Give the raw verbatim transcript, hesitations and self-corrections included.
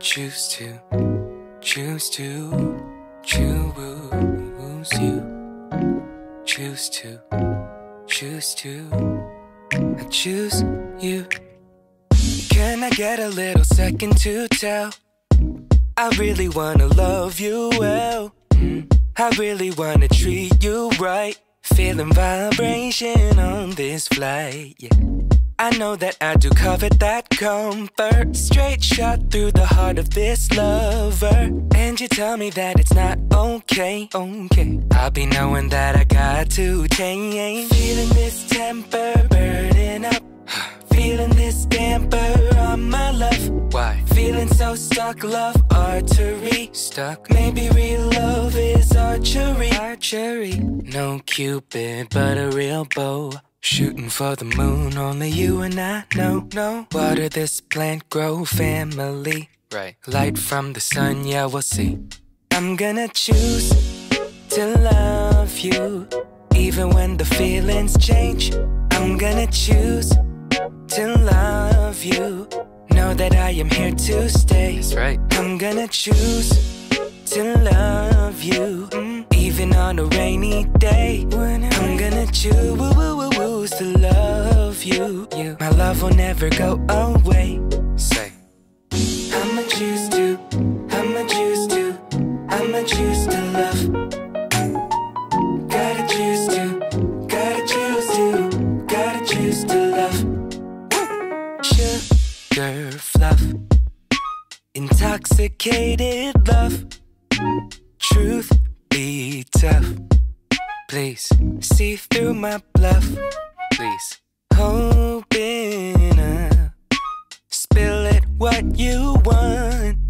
choose to, choose to, choose you. Choose to, choose to, I choose you. Can I get a little second to tell? I really wanna love you well. mm. I really wanna treat you right. Feeling vibration on this flight, yeah. I know that I do covet that comfort. Straight shot through the heart of this lover. And you tell me that it's not okay, okay. I'll be knowing that I got to change. Feeling this temper burning up. Feeling this damper on my love. Why? Feeling so stuck, love artery. Stuck. Maybe real love is archery. Archery. No Cupid, but a real bow. Shooting for the moon, only you and I know. No. Water this plant, grow family. Right. Light from the sun, yeah, we'll see. I'm gonna choose to love you, even when the feelings change. I'm gonna choose to love you. Know that I am here to stay. That's right. I'm gonna choose to love you, mm, even on a rainy day. I'm gonna choose to love you. you. My love will never go away. Say, I'ma choose to, I'ma choose to, I'ma choose to love. Gotta choose to, gotta choose to, gotta choose to love. Sugar fluff, intoxicated love. Truth be tough. Please see through my bluff. Please open up, spill it what you want.